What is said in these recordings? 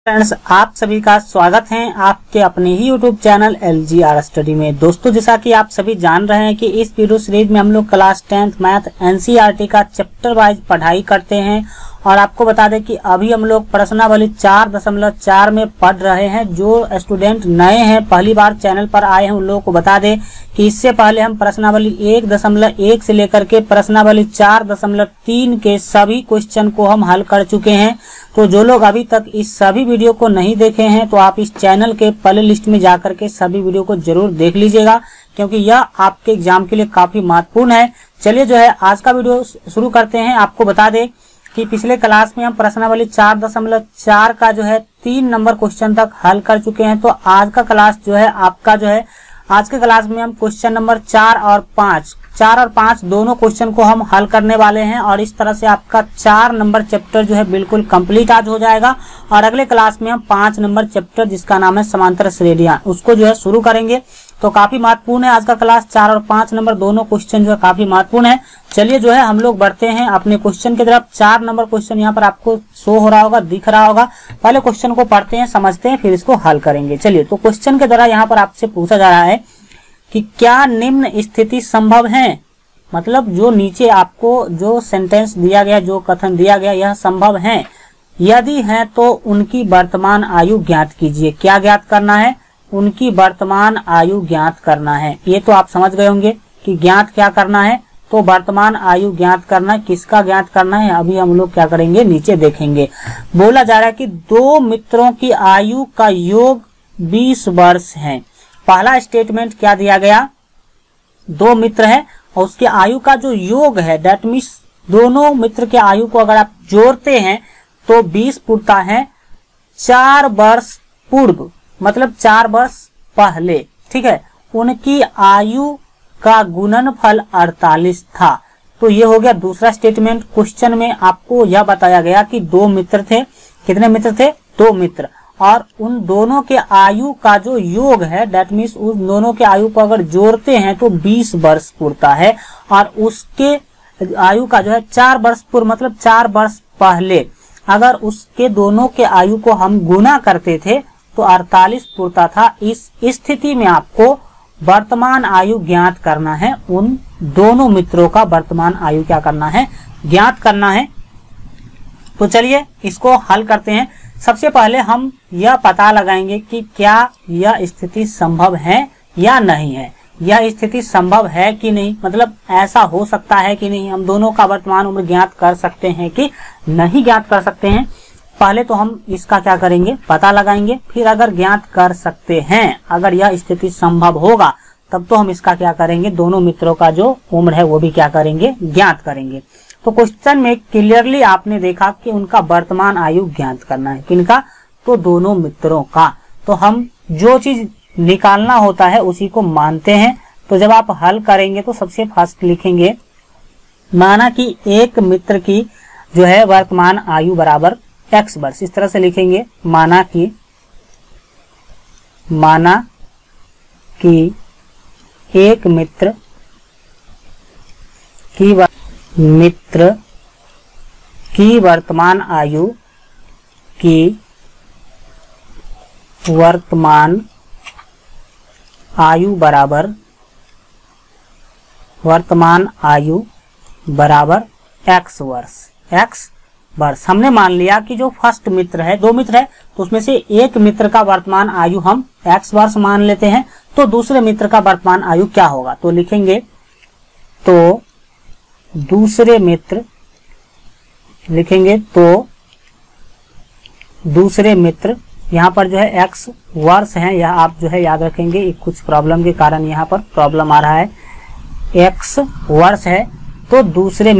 Friends, आप सभी का स्वागत है आपके अपने ही YouTube चैनल LGR स्टडी में। दोस्तों, जैसा कि आप सभी जान रहे हैं कि इस वीडियो सीरीज में हम लोग क्लास 10th मैथ NCERT का चैप्टर वाइज पढ़ाई करते हैं। और आपको बता दें कि अभी हम लोग प्रश्नावली 4.4 में पढ़ रहे हैं। जो स्टूडेंट नए हैं, पहली बार चैनल पर आए हैं, उन लोगों को बता दें कि इससे पहले हम प्रश्नावली 1.1 से लेकर के प्रश्नावली 4.3 के सभी क्वेश्चन को हम हल कर चुके हैं। तो जो लोग अभी तक इस सभी वीडियो को नहीं देखे हैं तो आप इस चैनल के प्ले लिस्ट में जाकर के सभी वीडियो को जरूर देख लीजिएगा, क्योंकि यह आपके एग्जाम के लिए काफी महत्वपूर्ण है। चलिए जो है आज का वीडियो शुरू करते हैं। आपको बता दें कि पिछले क्लास में हम प्रश्नावली 4.4 का जो है 3 नंबर क्वेश्चन तक हल कर चुके हैं। तो आज का क्लास जो है आपका जो है आज के क्लास में हम क्वेश्चन नंबर 4 और 5 दोनों क्वेश्चन को हम हल करने वाले हैं। और इस तरह से आपका 4 नंबर चैप्टर जो है बिल्कुल कंप्लीट आज हो जाएगा। और अगले क्लास में हम 5 नंबर चैप्टर जिसका नाम है समांतर श्रेणियां, उसको जो है शुरू करेंगे। तो काफी महत्वपूर्ण है आज का क्लास। 4 और 5 नंबर दोनों क्वेश्चन जो है काफी महत्वपूर्ण है। चलिए जो है हम लोग बढ़ते हैं अपने क्वेश्चन की तरफ। 4 नंबर क्वेश्चन यहाँ पर आपको शो हो रहा होगा, दिख रहा होगा। पहले क्वेश्चन को पढ़ते हैं, समझते हैं, फिर इसको हल करेंगे। चलिए, तो क्वेश्चन के द्वारा यहाँ पर आपसे पूछा जा रहा है कि क्या निम्न स्थिति संभव है। मतलब जो नीचे आपको जो सेंटेंस दिया गया, जो कथन दिया गया, यह संभव है। यदि है तो उनकी वर्तमान आयु ज्ञात कीजिए। क्या ज्ञात करना है? उनकी वर्तमान आयु ज्ञात करना है। ये तो आप समझ गए होंगे कि ज्ञात क्या करना है। तो वर्तमान आयु ज्ञात करना है। किसका ज्ञात करना है अभी हम लोग क्या करेंगे, नीचे देखेंगे। बोला जा रहा है कि 2 मित्रों की आयु का योग 20 वर्ष है। पहला स्टेटमेंट क्या दिया गया, 2 मित्र है और उसके आयु का जो योग है, दैट मीन्स दोनों मित्र के आयु को अगर आप जोड़ते हैं तो 20 पुरता है 4 वर्ष पूर्व, मतलब 4 वर्ष पहले। ठीक है, उनकी आयु का गुणनफल 48 था। तो ये हो गया दूसरा स्टेटमेंट। क्वेश्चन में आपको यह बताया गया कि 2 मित्र थे। कितने मित्र थे? 2 मित्र। और उन दोनों के आयु का जो योग है, दैट मीन्स उस दोनों के आयु को अगर जोड़ते हैं तो 20 वर्ष पूरता है। और उसके आयु का जो है 4 वर्ष पूर्व, मतलब 4 वर्ष पहले अगर उसके दोनों के आयु को हम गुना करते थे तो 48 पूरता था। इस स्थिति में आपको वर्तमान आयु ज्ञात करना है। उन दोनों मित्रों का वर्तमान आयु क्या करना है, ज्ञात करना है। तो चलिए इसको हल करते हैं। सबसे पहले हम यह पता लगाएंगे कि क्या यह स्थिति संभव है या नहीं है। यह स्थिति संभव है कि नहीं, मतलब ऐसा हो सकता है कि नहीं, हम दोनों का वर्तमान उम्र ज्ञात कर सकते हैं कि नहीं ज्ञात कर सकते हैं। पहले तो हम इसका क्या करेंगे, पता लगाएंगे। फिर अगर ज्ञात कर सकते हैं, अगर यह स्थिति संभव होगा, तब तो हम इसका क्या करेंगे, दोनों मित्रों का जो उम्र है वो भी क्या करेंगे, ज्ञात करेंगे। तो क्वेश्चन में क्लियरली आपने देखा कि उनका वर्तमान आयु ज्ञात करना है। किनका? तो दोनों मित्रों का। तो हम जो चीज निकालना होता है उसी को मानते हैं। तो जब आप हल करेंगे तो सबसे फर्स्ट लिखेंगे, माना कि एक मित्र की जो है वर्तमान आयु बराबर x वर्ष। इस तरह से लिखेंगे, माना कि एक मित्र की वर्तमान आयु बराबर x वर्ष। हमने मान लिया कि जो फर्स्ट मित्र है, 2 मित्र है, तो उसमें से एक मित्र का वर्तमान आयु हम x वर्ष मान लेते हैं। तो दूसरे मित्र का वर्तमान आयु क्या होगा, तो लिखेंगे, तो दूसरे मित्र लिखेंगे, तो दूसरे मित्र यहाँ पर जो है x वर्ष है, यह आप जो है याद रखेंगे। कुछ प्रॉब्लम के कारण यहाँ पर प्रॉब्लम आ रहा है, x वर्ष है। तो दूसरे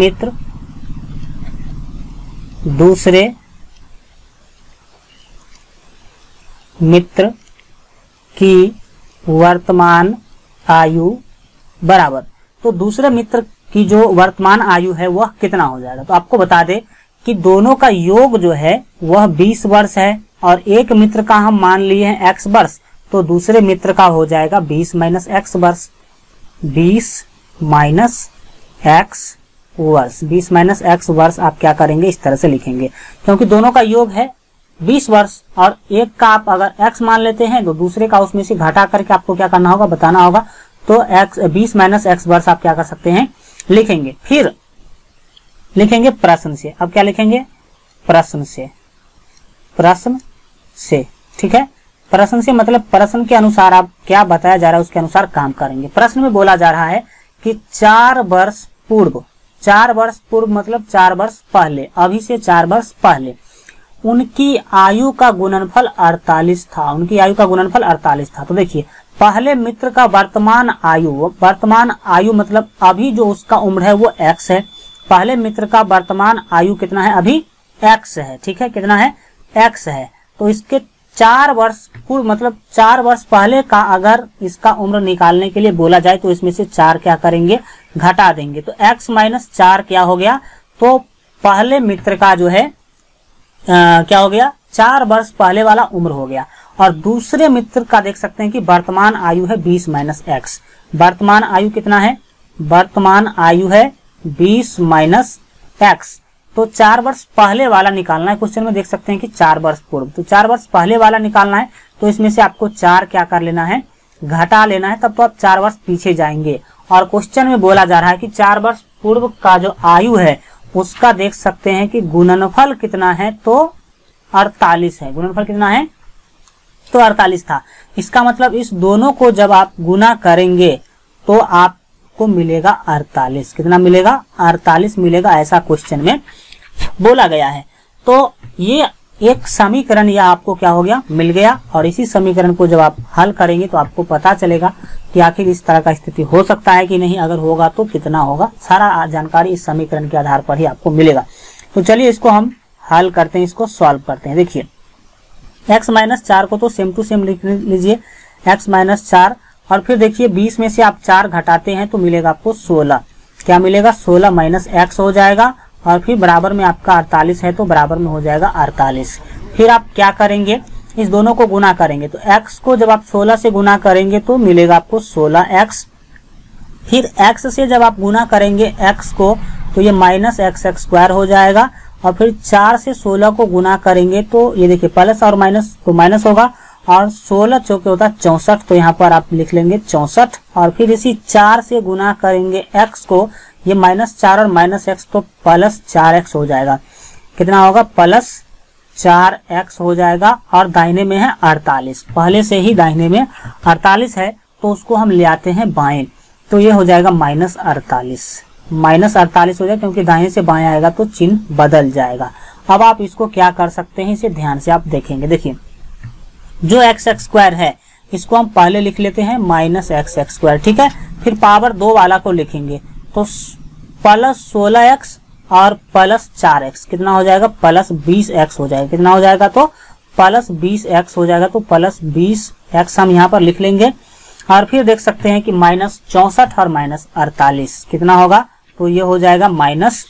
मित्र की वर्तमान आयु बराबर, तो दूसरे मित्र की जो वर्तमान आयु है वह कितना हो जाएगा। तो आपको बता दें कि दोनों का योग जो है वह 20 वर्ष है और एक मित्र का हम मान लिए हैं x वर्ष। तो दूसरे मित्र का हो जाएगा 20 माइनस x वर्ष, 20 माइनस x वर्ष, 20 माइनस x वर्ष आप क्या करेंगे, इस तरह से लिखेंगे, क्योंकि दोनों का योग है 20 वर्ष और एक का आप अगर x मान लेते हैं तो दूसरे का उसमें से घटा करके आपको क्या करना होगा, बताना होगा। तो 20 माइनस x वर्ष आप क्या कर सकते हैं, लिखेंगे। फिर लिखेंगे प्रश्न से। अब क्या लिखेंगे, प्रश्न से, प्रश्न से, ठीक है। प्रश्न से मतलब प्रश्न के अनुसार आप क्या बताया जा रहा है उसके अनुसार काम करेंगे। प्रश्न में बोला जा रहा है कि 4 वर्ष पूर्व, 4 वर्ष पूर्व मतलब 4 वर्ष पहले, अभी से 4 वर्ष पहले उनकी आयु का गुणनफल 48 था। उनकी आयु का गुणनफल 48 था। तो देखिए पहले मित्र का वर्तमान आयु मतलब अभी जो उसका उम्र है वो x है। पहले मित्र का वर्तमान आयु कितना है, अभी x है, ठीक है, कितना है, x है। तो इसके 4 वर्ष पूर्व मतलब 4 वर्ष पहले का अगर इसका उम्र निकालने के लिए बोला जाए तो इसमें से 4 क्या करेंगे, घटा देंगे। तो x माइनस 4 क्या हो गया, तो पहले मित्र का जो है क्या हो गया, 4 वर्ष पहले वाला उम्र हो गया। और दूसरे मित्र का देख सकते हैं कि वर्तमान आयु है 20 माइनस x। वर्तमान आयु कितना है, वर्तमान आयु है 20 माइनस x। तो 4 वर्ष पहले वाला निकालना है। क्वेश्चन में देख सकते हैं कि 4 वर्ष पूर्व, तो 4 वर्ष पहले वाला निकालना है। तो इसमें से आपको 4 क्या कर लेना है, घटा लेना है, तब तो आप 4 वर्ष पीछे जाएंगे। और क्वेश्चन में बोला जा रहा है कि 4 वर्ष पूर्व का जो आयु है उसका देख सकते हैं कि गुणनफल कितना है, तो 48 है। गुणनफल कितना है, तो 48 था। इसका मतलब इस दोनों को जब आप गुना करेंगे तो आपको मिलेगा 48। कितना मिलेगा, 48 मिलेगा, ऐसा क्वेश्चन में बोला गया है। तो ये एक समीकरण या आपको क्या हो गया, मिल गया। और इसी समीकरण को जब आप हल करेंगे तो आपको पता चलेगा कि आखिर इस तरह का स्थिति हो सकता है कि नहीं, अगर होगा तो कितना होगा। सारा जानकारी इस समीकरण के आधार पर ही आपको मिलेगा। तो चलिए इसको हम हल करते हैं, इसको सॉल्व करते हैं। देखिए x माइनस 4 को तो सेम टू सेम लिख लीजिए, x माइनस 4। और फिर देखिए 20 में से आप 4 घटाते हैं तो मिलेगा आपको 16। क्या मिलेगा, 16 माइनस x हो जाएगा। और फिर बराबर में आपका 48 है तो बराबर में हो जाएगा 48। फिर आप क्या करेंगे, इस दोनों को गुना करेंगे। तो x को जब आप 16 से गुना करेंगे तो मिलेगा आपको 16x। फिर x से जब आप गुना करेंगे x को तो ये माइनस x स्क्वायर हो जाएगा। और फिर 4 से 16 को गुना करेंगे तो ये देखिए प्लस और माइनस, तो माइनस होगा। और 16 चौके होता है 64, तो यहाँ पर आप लिख लेंगे 64। और फिर इसी 4 से गुना करेंगे x को, ये माइनस 4 और माइनस x तो प्लस 4x हो जाएगा। कितना होगा, प्लस 4x हो जाएगा। और दाहिने में है 48, पहले से ही दाहिने में 48 है तो उसको हम ले आते हैं बाएं, तो ये हो जाएगा माइनस 48। माइनस 48 हो जाएगा क्योंकि दाहिने से बाएं आएगा तो चिन्ह बदल जाएगा। अब आप इसको क्या कर सकते हैं, इसे ध्यान से आप देखेंगे। देखिए जो x स्क्वायर है इसको हम पहले लिख लेते हैं माइनस x स्क्वायर, ठीक है। फिर पावर 2 वाला को लिखेंगे तो प्लस 16x और प्लस 4x कितना हो जाएगा, प्लस 20x हो जाएगा। कितना हो जाएगा, तो प्लस 20x हो जाएगा। तो प्लस 20x हम यहाँ पर लिख लेंगे। और फिर देख सकते हैं कि माइनस 64 और माइनस 48 कितना होगा, तो ये हो जाएगा माइनस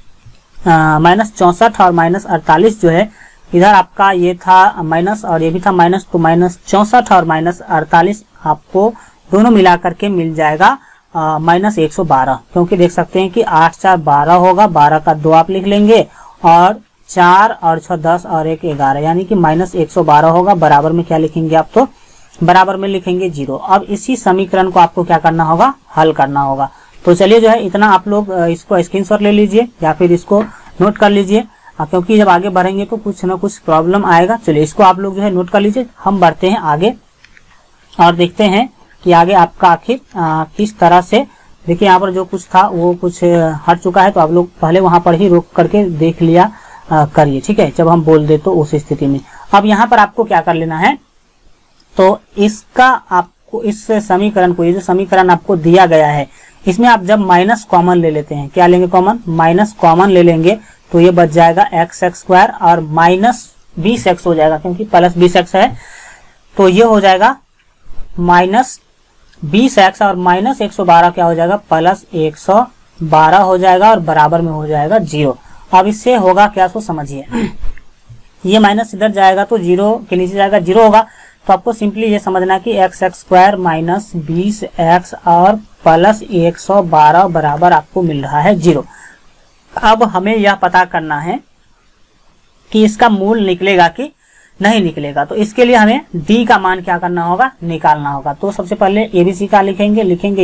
64 और माइनस 48 जो है, इधर आपका ये था माइनस और ये भी था माइनस, तो माइनस 64 और माइनस 48 आपको दोनों मिला करके मिल जाएगा माइनस 112। क्योंकि देख सकते हैं कि 8 4 12 होगा, 12 का 2 आप लिख लेंगे और 4 और 6 10 और 1 11, यानी कि माइनस 112 होगा। बराबर में क्या लिखेंगे आप, तो बराबर में लिखेंगे 0। अब इसी समीकरण को आपको क्या करना होगा, हल करना होगा। तो चलिए जो है इतना आप लोग इसको स्क्रीनशॉट ले लीजिए या फिर इसको नोट कर लीजिए, क्योंकि जब आगे बढ़ेंगे तो कुछ ना कुछ प्रॉब्लम आएगा। चलिए इसको आप लोग जो है नोट कर लीजिए। हम बढ़ते हैं आगे और देखते हैं कि आगे आपका आखिर किस तरह से। देखिए यहाँ पर जो कुछ था वो कुछ हट चुका है, तो आप लोग पहले वहां पर ही रोक करके देख लिया करिए, ठीक है, जब हम बोल दे तो उस स्थिति में। अब यहाँ पर आपको क्या कर लेना है, तो इसका आपको इस समीकरण को, ये जो समीकरण आपको दिया गया है इसमें आप जब माइनस कॉमन ले लेते हैं, क्या लेंगे कॉमन, माइनस कॉमन ले लेंगे तो ये बच जाएगा x स्क्वायर और माइनस 20x हो जाएगा, क्योंकि प्लस 20x है तो ये हो जाएगा माइनस 20x और माइनस 112 क्या हो जाएगा, प्लस 112 हो जाएगा और बराबर में हो जाएगा 0। अब इससे होगा क्या, सो समझिए, ये माइनस इधर जाएगा तो 0 के नीचे जाएगा, 0 होगा। तो आपको सिंपली ये समझना कि x स्क्वायर माइनस 20x और प्लस 112 बराबर आपको मिल रहा है 0। अब हमें यह पता करना है कि इसका मूल निकलेगा कि नहीं निकलेगा। तो इसके लिए हमें डी का मान क्या करना होगा, निकालना होगा। तो सबसे पहले एबीसी का लिखेंगे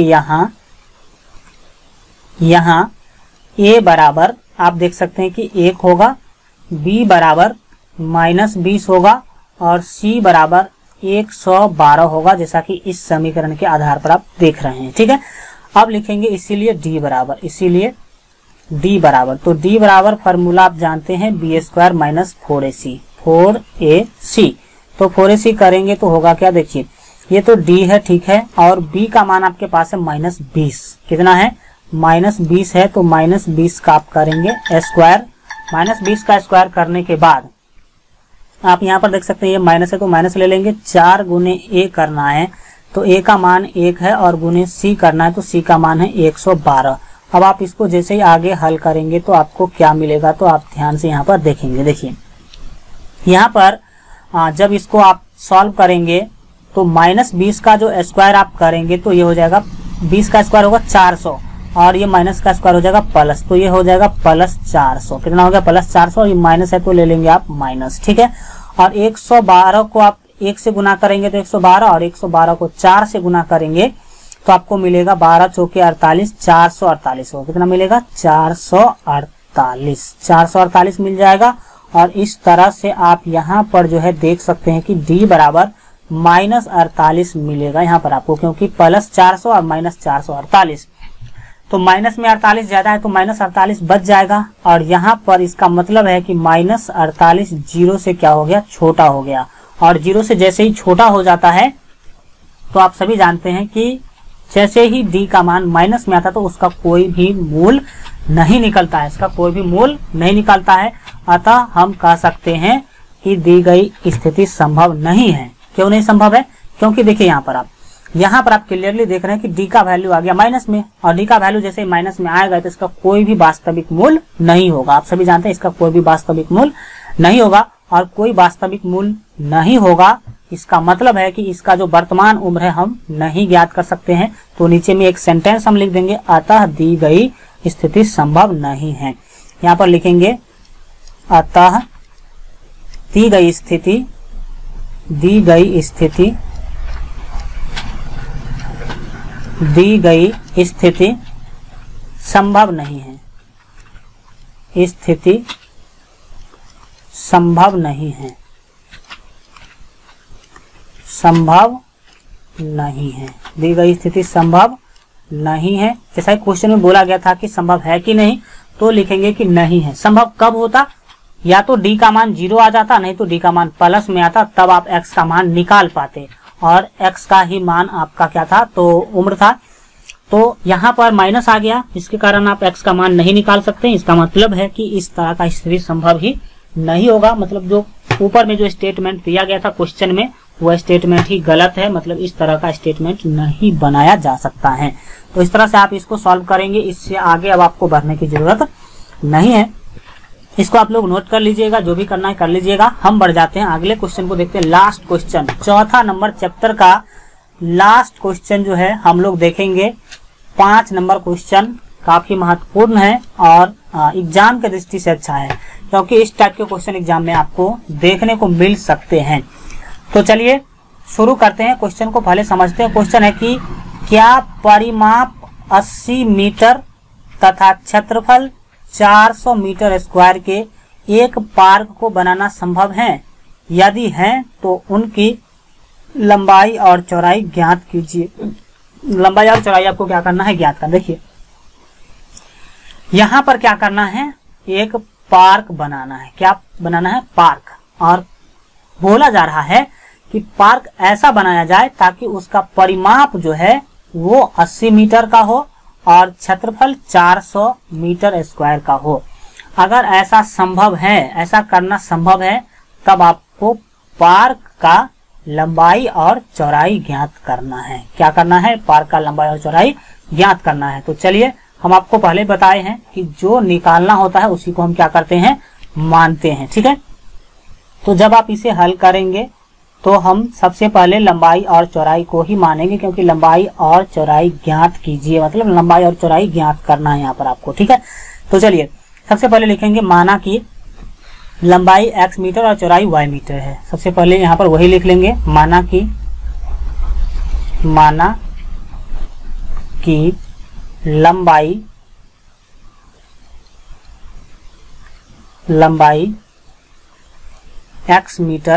यहाँ ए बराबर आप देख सकते हैं कि 1 होगा, बी बराबर -20 होगा और सी बराबर 112 होगा, जैसा कि इस समीकरण के आधार पर आप देख रहे हैं। ठीक है, अब लिखेंगे इसीलिए डी बराबर, तो डी बराबर फॉर्मूला आप जानते हैं b² - 4ac। तो 4ac करेंगे तो होगा क्या, देखिए ये तो डी है, ठीक है, और बी का मान आपके पास है -20। कितना है, -20 है, तो -20 का आप करेंगे स्क्वायर। -20 का स्क्वायर करने के बाद आप यहाँ पर देख सकते हैं ये माइनस है तो माइनस ले लेंगे। 4 गुने ए करना है तो ए का मान 1 है और गुने सी करना है तो सी का मान है 112। अब आप इसको जैसे ही आगे हल करेंगे तो आपको क्या मिलेगा, तो आप ध्यान से यहाँ पर देखेंगे। देखिए यहाँ पर जब इसको आप सॉल्व करेंगे तो -20 का जो स्क्वायर आप करेंगे तो ये हो जाएगा, 20 का स्क्वायर होगा 400 और ये माइनस का स्क्वायर हो जाएगा प्लस, तो ये हो जाएगा +400। कितना हो गया, +400, और ये माइनस है तो ले लेंगे आप माइनस। ठीक है, और 112 को आप 1 से गुना करेंगे तो 112, और 112 को 4 से गुना करेंगे तो आपको मिलेगा 12 चौके 48, 448 हो। कितना मिलेगा, 448 मिल जाएगा। और इस तरह से आप यहाँ पर जो है देख सकते हैं कि d बराबर -48 मिलेगा यहाँ पर आपको, क्योंकि +400 और -448, तो माइनस में 48 ज्यादा है तो -48 बच जाएगा। और यहाँ पर इसका मतलब है कि -48 जीरो से क्या हो गया, छोटा हो गया। और जीरो से जैसे ही छोटा हो जाता है तो आप सभी जानते हैं कि जैसे ही डी का मान माइनस में आता है तो उसका कोई भी मूल नहीं निकलता है, इसका कोई भी मूल नहीं निकलता है। अतः हम कह सकते हैं कि दी गई स्थिति संभव नहीं है। क्यों नहीं संभव है, क्योंकि देखिए यहाँ पर आप क्लियरली देख रहे हैं कि डी का वैल्यू आ गया माइनस में, और डी का वैल्यू जैसे माइनस में आएगा तो इसका कोई भी वास्तविक मूल नहीं होगा। आप सभी जानते हैं इसका कोई भी वास्तविक मूल नहीं होगा, और कोई वास्तविक मूल नहीं होगा इसका मतलब है कि इसका जो वर्तमान उम्र है हम नहीं ज्ञात कर सकते हैं। तो नीचे में एक सेंटेंस हम लिख देंगे, अतः दी गई स्थिति संभव नहीं है। यहाँ पर लिखेंगे अतः दी गई स्थिति संभव नहीं है, स्थिति संभव नहीं है, संभव नहीं है, दी गई स्थिति संभव नहीं है। जैसा क्वेश्चन में बोला गया था कि संभव है कि नहीं, तो लिखेंगे कि नहीं है। संभव कब होता, या तो डी का मान 0 आ जाता, नहीं तो डी का मान प्लस में आता, तब आप x का मान निकाल पाते, और x का ही मान आपका क्या था, तो उम्र था। तो यहाँ पर माइनस आ गया, इसके कारण आप x का मान नहीं निकाल सकते। इसका मतलब है कि इस तरह का स्थिति संभव ही नहीं होगा। मतलब जो ऊपर में जो स्टेटमेंट दिया गया था क्वेश्चन में, वह स्टेटमेंट ही गलत है। मतलब इस तरह का स्टेटमेंट नहीं बनाया जा सकता है। तो इस तरह से आप इसको सॉल्व करेंगे, इससे आगे अब आपको बढ़ने की जरूरत नहीं है। इसको आप लोग नोट कर लीजिएगा, जो भी करना है कर लीजिएगा। हम बढ़ जाते हैं अगले क्वेश्चन को देखते हैं। लास्ट क्वेश्चन, चौथा नंबर चैप्टर का लास्ट क्वेश्चन जो है हम लोग देखेंगे। 5 नंबर क्वेश्चन काफी महत्वपूर्ण है और एग्जाम के दृष्टि से अच्छा है, क्योंकि इस टाइप के क्वेश्चन एग्जाम में आपको देखने को मिल सकते हैं। तो चलिए शुरू करते हैं। क्वेश्चन को पहले समझते हैं। क्वेश्चन है कि क्या परिमाप 80 मीटर तथा क्षेत्रफल 400 मीटर स्क्वायर के एक पार्क को बनाना संभव है? यदि है तो उनकी लंबाई और चौड़ाई ज्ञात कीजिए। लंबाई और चौड़ाई आपको क्या करना है, ज्ञात करना। देखिए यहाँ पर क्या करना है, एक पार्क बनाना है। क्या बनाना है, पार्क। और बोला जा रहा है कि पार्क ऐसा बनाया जाए ताकि उसका परिमाप जो है वो 80 मीटर का हो और क्षेत्रफल 400 मीटर स्क्वायर का हो। अगर ऐसा संभव है, ऐसा करना संभव है, तब आपको पार्क का लंबाई और चौड़ाई ज्ञात करना है। क्या करना है, पार्क का लंबाई और चौड़ाई ज्ञात करना है। तो चलिए हम आपको पहले बताए हैं कि जो निकालना होता है उसी को हम क्या करते हैं, मानते हैं। ठीक है, तो जब आप इसे हल करेंगे तो हम सबसे पहले लंबाई और चौड़ाई को ही मानेंगे, क्योंकि लंबाई और चौड़ाई ज्ञात कीजिए, मतलब लंबाई और चौड़ाई ज्ञात करना है यहाँ पर आपको। ठीक है, तो चलिए सबसे पहले लिखेंगे, माना कि लंबाई x मीटर और चौड़ाई y मीटर है। सबसे पहले यहाँ पर वही लिख लेंगे, माना कि लंबाई x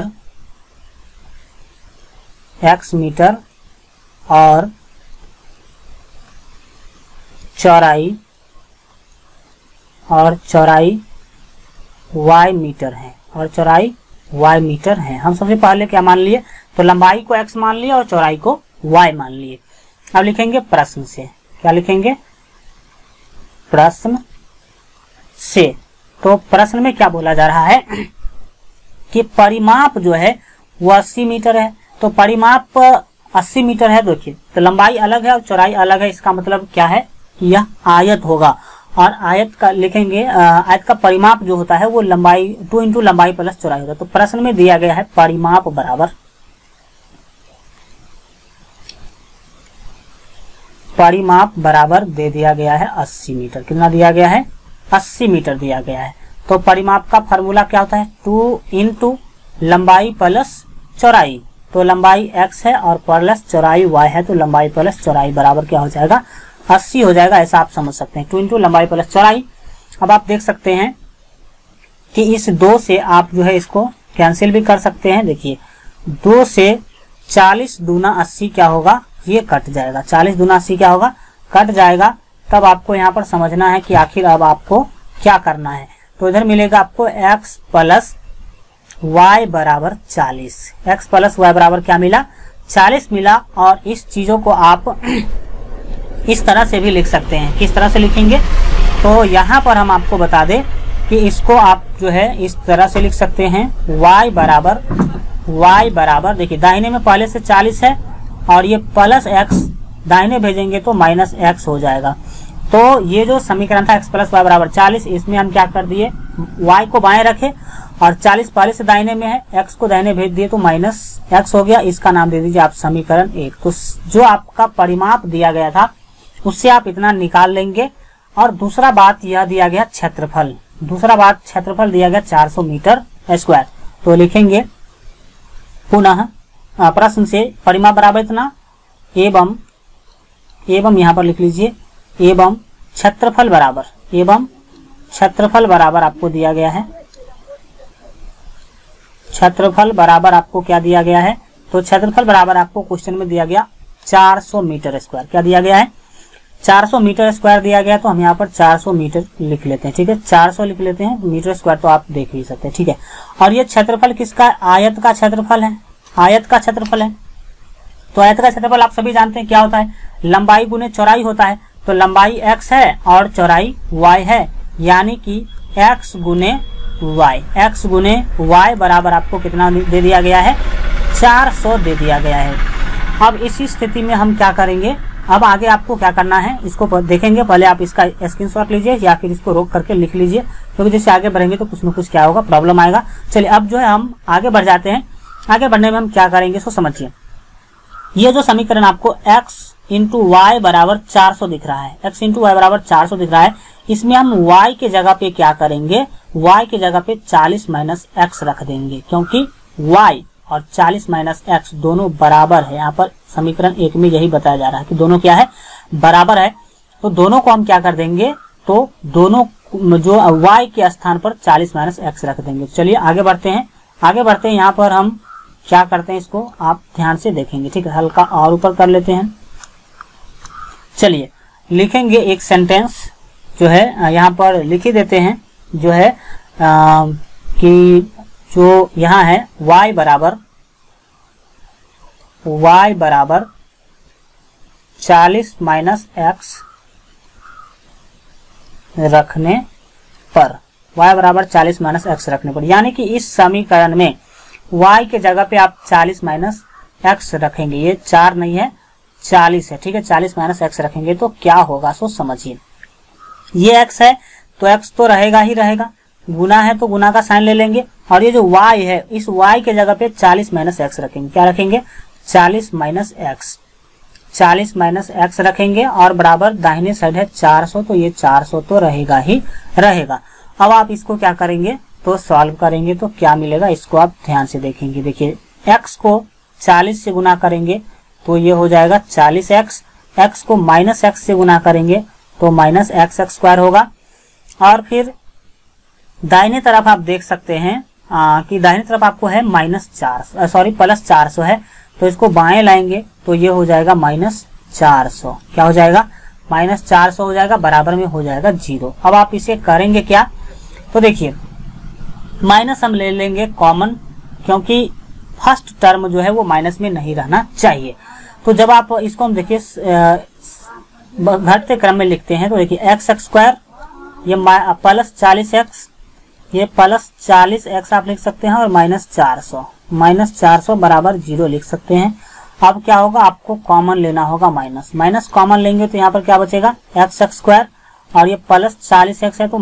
मीटर और चौड़ाई y मीटर है, हम सबसे पहले क्या मान लिए, तो लंबाई को x मान लिए और चौड़ाई को y मान लिए। अब लिखेंगे प्रश्न से, क्या लिखेंगे, प्रश्न से। तो प्रश्न में क्या बोला जा रहा है कि परिमाप जो है वो 80 मीटर है। तो परिमाप 80 मीटर है। देखिए, तो लंबाई अलग है और चौड़ाई अलग है, इसका मतलब क्या है कि यह आयत होगा। और आयत का लिखेंगे, आयत का परिमाप जो होता है वो लंबाई 2 इंटू लंबाई प्लस चौड़ाई होता है। तो प्रश्न में दिया गया है परिमाप बराबर दे दिया गया है 80 मीटर। कितना दिया गया है, 80 मीटर दिया गया है। तो परिमाप का फार्मूला क्या होता है, 2 इंटू लंबाई प्लस चौड़ाई। तो लंबाई x है और प्लस चौड़ाई y है, तो लंबाई प्लस चौड़ाई बराबर क्या हो जाएगा, 80 हो जाएगा। ऐसा आप समझ सकते हैं, 2 इंटू लंबाई प्लस चौड़ाई। अब आप देख सकते हैं कि इस 2 से आप जो है इसको कैंसिल भी कर सकते हैं। देखिए, 2 से 40 दूना 80 क्या होगा, ये कट जाएगा। 40 दूना 80 क्या होगा, कट जाएगा। तब आपको यहाँ पर समझना है कि आखिर अब आपको क्या करना है। तो इधर मिलेगा आपको x प्लस y बराबर 40। x प्लस y बराबर क्या मिला, 40 मिला। और इस चीजों को आप इस तरह से भी लिख सकते हैं। किस तरह से लिखेंगे, तो यहाँ पर हम आपको बता दें कि इसको आप जो है इस तरह से लिख सकते हैं, y बराबर देखिए दाहिने में पहले से 40 है और ये प्लस x दाहिने भेजेंगे तो माइनस x हो जाएगा। तो ये जो समीकरण था x प्लस y बराबर 40, इसमें हम क्या कर दिए, y को बाएं रखे और 40 पहले से दाहिने में है, x को दाहिने भेज दिए तो माइनस x हो गया। इसका नाम दे दीजिए आप समीकरण 1। तो जो आपका परिमाप दिया गया था उससे आप इतना निकाल लेंगे। और दूसरा बात यह दिया गया क्षेत्रफल, क्षेत्रफल दिया गया 400 मीटर स्क्वायर। तो लिखेंगे पुनः प्रश्न से परिमाप बराबर इतना एवं यहाँ पर लिख लीजिए एवं क्षेत्रफल बराबर आपको दिया गया है। क्षेत्रफल बराबर आपको क्या दिया गया है, तो क्षेत्रफल बराबर आपको क्वेश्चन में दिया गया 400 मीटर स्क्वायर। क्या दिया गया है, 400 मीटर स्क्वायर दिया गया। तो हम यहाँ पर 400 मीटर लिख लेते हैं, ठीक है, 400 लिख लेते हैं। मीटर स्क्वायर तो आप देख ही सकते हैं, ठीक है। और ये क्षेत्रफल किसका, आयत का क्षेत्रफल है, तो आयत का क्षेत्रफल आप सभी जानते हैं क्या होता है, लंबाई गुने चौड़ाई होता है। तो लंबाई x है और चौड़ाई y है, यानी कि x गुने y बराबर आपको कितना दे दिया गया है, 400 दे दिया गया है। अब इसी स्थिति में हम क्या करेंगे, अब आगे आपको क्या करना है इसको देखेंगे। पहले आप इसका स्क्रीनशॉट लीजिए या फिर इसको रोक करके लिख लीजिए, क्योंकि जैसे आगे बढ़ेंगे तो कुछ न कुछ क्या होगा, प्रॉब्लम आएगा। चलिए अब जो है हम आगे बढ़ जाते हैं। आगे बढ़ने में हम क्या करेंगे इसको समझिए। ये जो समीकरण आपको x इंटू वाई बराबर 400 दिख रहा है, x इंटू वाई बराबर 400 दिख रहा है, इसमें हम y के जगह पे क्या करेंगे, y के जगह पे 40 माइनस x रख देंगे, क्योंकि y और 40 माइनस x दोनों बराबर है। यहाँ पर समीकरण 1 में यही बताया जा रहा है कि दोनों क्या है, बराबर है। तो दोनों को हम क्या कर देंगे, तो दोनों जो y के स्थान पर 40 माइनस x रख देंगे। चलिए आगे बढ़ते हैं। यहाँ पर हम क्या करते हैं, इसको आप ध्यान से देखेंगे, ठीक है। हल्का और ऊपर कर लेते हैं। चलिए लिखेंगे एक सेंटेंस जो है यहाँ पर लिख ही देते हैं, जो है कि जो यहाँ है y बराबर 40 माइनस x रखने पर, y बराबर 40 माइनस x रखने पर, यानी कि इस समीकरण में y के जगह पे आप 40 माइनस x रखेंगे। ये 4 नहीं है 40 है, ठीक है। 40 माइनस x रखेंगे तो क्या होगा, सो समझिए। ये x है तो x तो रहेगा ही रहेगा, गुना है तो गुना का साइन ले लेंगे, और ये जो y है इस y के जगह पे 40 माइनस x रखेंगे। क्या रखेंगे, 40 माइनस x रखेंगे, और बराबर दाहिने साइड है 400, तो ये 400 तो रहेगा ही रहेगा। अब आप इसको क्या करेंगे, तो सॉल्व करेंगे तो क्या मिलेगा इसको आप ध्यान से देखेंगे। देखिए x को 40 से गुना करेंगे तो ये हो जाएगा 40x, x को -x से गुना करेंगे तो -x² होगा। और फिर दाहिने तरफ आप देख सकते हैं कि दाहिने तरफ आपको है +400 है, तो इसको बाएं लाएंगे तो ये हो जाएगा -400। क्या हो जाएगा? -400 हो जाएगा, बराबर में हो जाएगा 0। अब आप इसे करेंगे क्या, तो देखिए माइनस हम ले लेंगे कॉमन, क्योंकि फर्स्ट टर्म जो है वो माइनस में नहीं रहना चाहिए। तो जब आप इसको हम देखिए घटते क्रम में लिखते हैं तो देखिए x² ये +40x, ये +40x आप लिख सकते हैं और -400 बराबर 0 लिख सकते हैं। अब क्या होगा, आपको कॉमन लेना होगा माइनस कॉमन लेंगे तो यहाँ पर क्या बचेगा x² और ये +40x है तो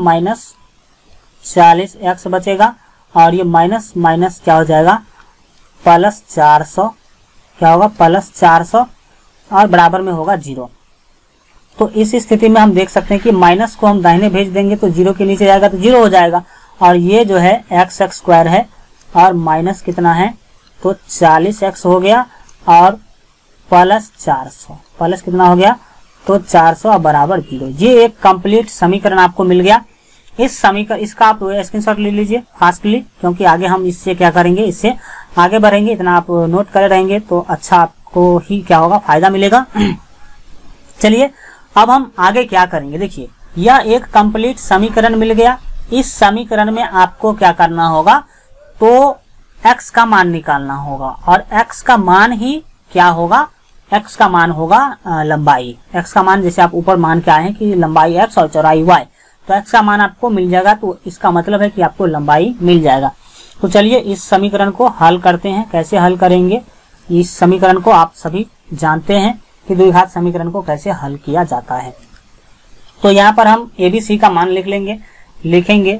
-40x बचेगा और ये माइनस क्या हो जाएगा +400, क्या होगा +400 और बराबर में होगा 0। तो इस स्थिति में हम देख सकते हैं कि माइनस को हम दाहिने भेज देंगे तो 0 के नीचे जाएगा तो 0 हो जाएगा। और ये जो है x² है और माइनस कितना है तो 40x हो गया और +400, प्लस कितना हो गया तो 400 और बराबर 0। ये एक कंप्लीट समीकरण आपको मिल गया। इस समीकरण इसका आप स्क्रीनशॉट ले लीजिए फास्टली, क्योंकि आगे हम इससे क्या करेंगे, इससे आगे बढ़ेंगे। इतना आप नोट करे रहेंगे तो अच्छा आपको ही क्या होगा, फायदा मिलेगा। चलिए अब हम आगे क्या करेंगे। देखिए यह एक कंप्लीट समीकरण मिल गया। इस समीकरण में आपको क्या करना होगा, तो x का मान निकालना होगा और x का मान ही क्या होगा, x का मान होगा लंबाई। x का मान जैसे आप ऊपर मान के आए हैं कि लंबाई x और चौड़ाई y, तो x का मान आपको मिल जाएगा, तो इसका मतलब है कि आपको लंबाई मिल जाएगा। तो चलिए इस समीकरण को हल करते हैं। कैसे हल करेंगे, इस समीकरण को आप सभी जानते हैं कि द्विघात समीकरण को कैसे हल किया जाता है। तो यहाँ पर हम ABC का मान लिखेंगे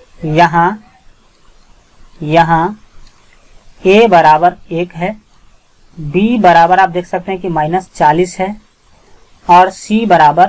यहाँ A बराबर 1 है, B बराबर आप देख सकते हैं कि -40 है और C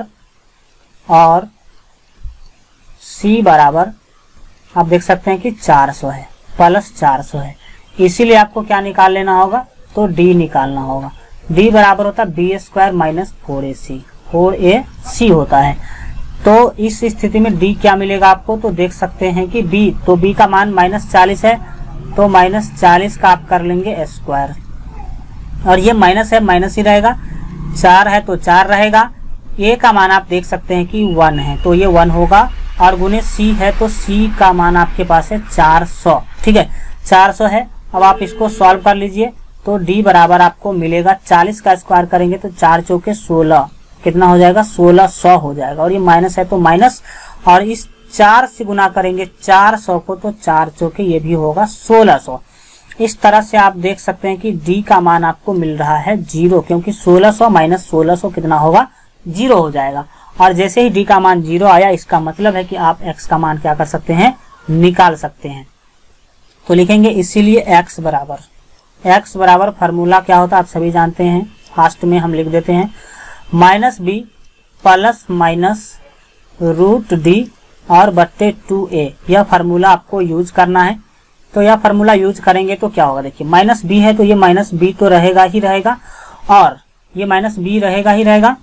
बराबर आप देख सकते हैं कि 400 है, +400 है। इसीलिए आपको क्या निकाल लेना होगा, तो D निकालना होगा। D बराबर होता है B² -4AC, 4AC होता है। तो इस स्थिति में D क्या मिलेगा आपको, तो देख सकते हैं कि B का मान -40 है तो -40 का आप कर लेंगे स्क्वायर, और ये माइनस है माइनस ही रहेगा, 4 है तो 4 रहेगा। A का मान आप देख सकते हैं कि 1 है तो ये 1 होगा, और गुने C है तो C का मान आपके पास है 400। ठीक है, 400 है। अब आप इसको सॉल्व कर लीजिए तो D बराबर आपको मिलेगा 40 का स्क्वायर करेंगे तो 4 चौके 16, कितना हो जाएगा 1600 हो जाएगा। और ये माइनस है तो माइनस, और इस 4 से गुना करेंगे 400 को तो 4 चौके ये भी होगा 1600। इस तरह से आप देख सकते हैं कि D का मान आपको मिल रहा है 0, क्योंकि 1600 माइनस 1600 कितना होगा 0 हो जाएगा। और जैसे ही D का मान 0 आया, इसका मतलब है कि आप x का मान क्या कर सकते हैं, निकाल सकते हैं। तो लिखेंगे इसीलिए x बराबर फार्मूला क्या होता है आप सभी जानते हैं, फास्ट में हम लिख देते हैं -b ± √d और बट्टे 2a। यह फार्मूला आपको यूज करना है। तो यह फार्मूला यूज करेंगे तो क्या होगा, देखिए -b है तो ये -b तो रहेगा ही रहेगा, और ये -b रहेगा ही रहेगा।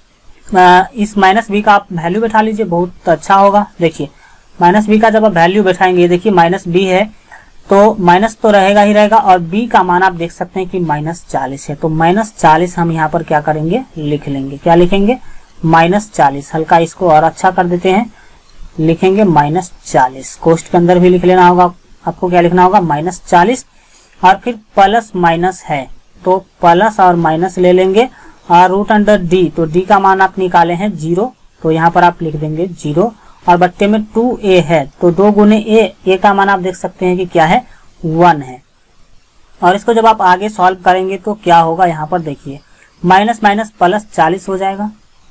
इस -b का आप वैल्यू बैठा लीजिए, बहुत अच्छा होगा। देखिए -b का जब आप वैल्यू बैठाएंगे, देखिए -b है तो माइनस तो रहेगा ही रहेगा, और b का मान आप देख सकते हैं कि -40 है तो -40 हम यहाँ पर क्या करेंगे, लिख लेंगे। क्या लिखेंगे, -40। हल्का इसको और अच्छा कर देते हैं, लिखेंगे -40। कोष्ठ के अंदर भी लिख लेना होगा आपको, क्या लिखना होगा -40। और फिर प्लस माइनस है तो प्लस और माइनस ले लेंगे, और √d, तो d का मान आप निकाले हैं 0 तो यहाँ पर आप लिख देंगे 0, और बट्टे में 2a है तो 2 गुने a का मान आप देख सकते हैं कि क्या है 1 है। और इसको जब आप आगे सॉल्व करेंगे तो क्या होगा, यहाँ पर देखिए माइनस प्लस 40 हो जाएगा,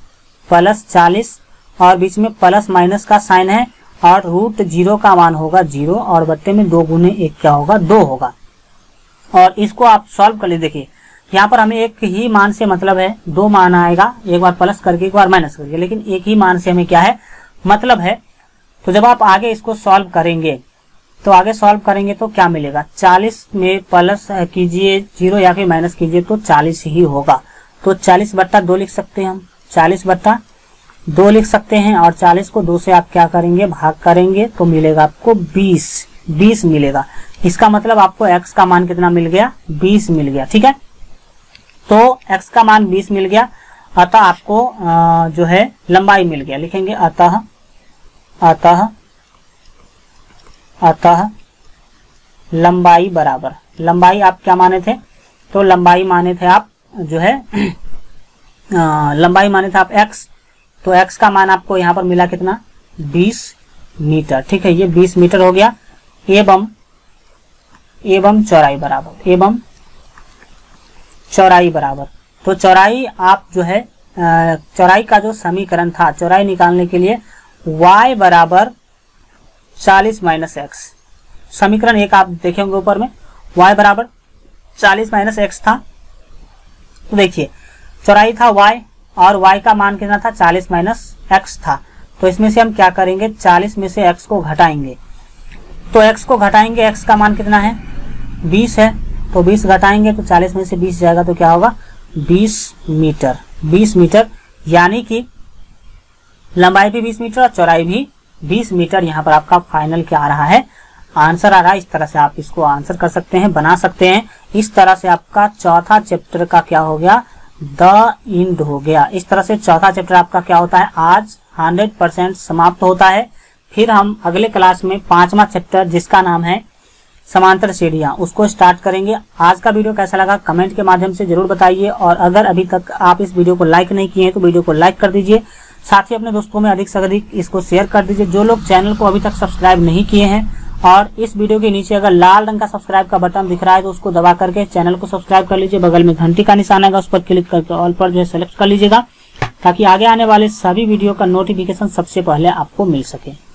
+40, और बीच में प्लस माइनस का साइन है, और √0 का मान होगा 0, और बट्टे में 2 गुने 1 क्या होगा 2 होगा। और इसको आप सॉल्व कर लीजिए। देखिए यहाँ पर हमें एक ही मान से मतलब है, 2 मान आएगा, एक बार प्लस करके एक बार माइनस करके, लेकिन एक ही मान से हमें क्या है मतलब है। तो जब आप आगे इसको सॉल्व करेंगे तो आगे सॉल्व करेंगे तो क्या मिलेगा, 40 में प्लस कीजिए 0 या फिर माइनस कीजिए तो 40 ही होगा। तो 40/2 लिख सकते हैं हम, 40/2 लिख सकते हैं। और 40 को 2 से आप क्या करेंगे, भाग करेंगे तो मिलेगा आपको 20 मिलेगा। इसका मतलब आपको x का मान कितना मिल गया, 20 मिल गया। ठीक है, तो x का मान 20 मिल गया, अतः आपको जो है लंबाई मिल गया। लिखेंगे अतः लंबाई बराबर, लंबाई आप क्या माने थे, तो लंबाई माने थे आप जो है लंबाई माने थे आप x, तो x का मान आपको यहाँ पर मिला कितना, 20 मीटर। ठीक है, ये 20 मीटर हो गया। एवं चौड़ाई बराबर, तो चौड़ाई आप जो है चौड़ाई का जो समीकरण था, चौड़ाई निकालने के लिए y बराबर 40 - x, समीकरण 1 आप देखेंगे ऊपर में, y बराबर 40 - x था। तो देखिए चौड़ाई था y और y का मान कितना था, 40 - x था। तो इसमें से हम क्या करेंगे, 40 में से x को घटाएंगे, तो x को घटाएंगे, x का मान कितना है, 20 है, तो 20 घटाएंगे तो 40 में से 20 जाएगा तो क्या होगा, 20 मीटर, यानी कि लंबाई भी 20 मीटर और चौड़ाई भी 20 मीटर। यहाँ पर आपका फाइनल क्या आ रहा है, आंसर आ रहा है। इस तरह से आप इसको आंसर कर सकते हैं, बना सकते हैं। इस तरह से आपका चौथा चैप्टर का क्या हो गया, द एंड हो गया। इस तरह से चौथा चैप्टर आपका क्या होता है, आज 100% समाप्त होता है। फिर हम अगले क्लास में 5वां चैप्टर जिसका नाम है समांतर श्रेणियां, उसको स्टार्ट करेंगे। आज का वीडियो कैसा लगा कमेंट के माध्यम से जरूर बताइए, और अगर अभी तक आप इस वीडियो को लाइक नहीं किए हैं तो वीडियो को लाइक कर दीजिए, साथ ही अपने दोस्तों में अधिक से अधिक इसको शेयर कर दीजिए। जो लोग चैनल को अभी तक सब्सक्राइब नहीं किए हैं, और इस वीडियो के नीचे अगर लाल रंग का सब्सक्राइब का बटन दिख रहा है तो उसको दबा करके चैनल को सब्सक्राइब कर लीजिए। बगल में घंटी का निशान आएगा, उस पर क्लिक करके ऑल पर जो है सेलेक्ट कर लीजिएगा, ताकि आगे आने वाले सभी वीडियो का नोटिफिकेशन सबसे पहले आपको मिल सके।